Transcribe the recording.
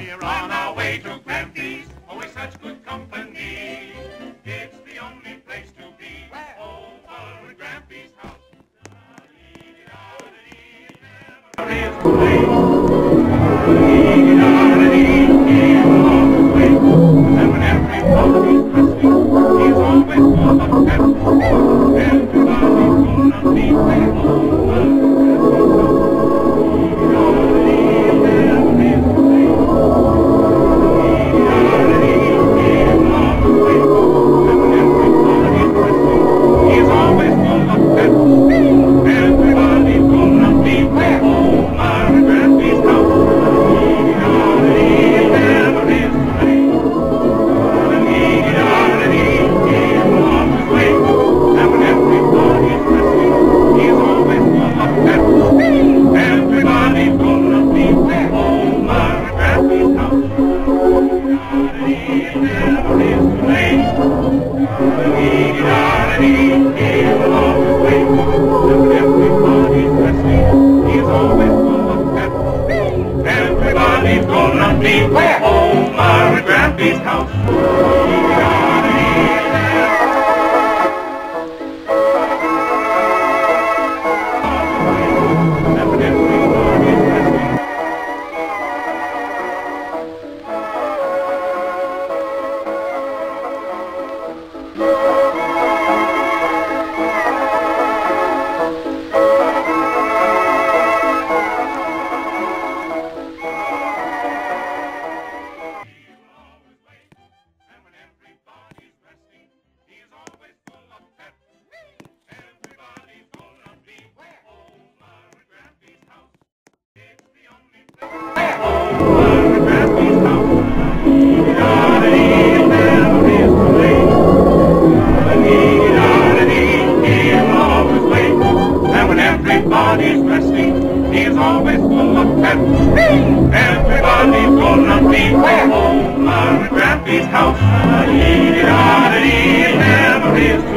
We're on our way to Grampy's, always such good company. It's the only place to be, over at Grampy's house. There is the way, and when everybody's listening, he's always full of pep. Everybody's gonna be there over. Everybody's gonna be where? Over at Grampy's house. Everybody's resting, he's always full of pep. Everybody's gonna be where? Over at Grampy's house. It never is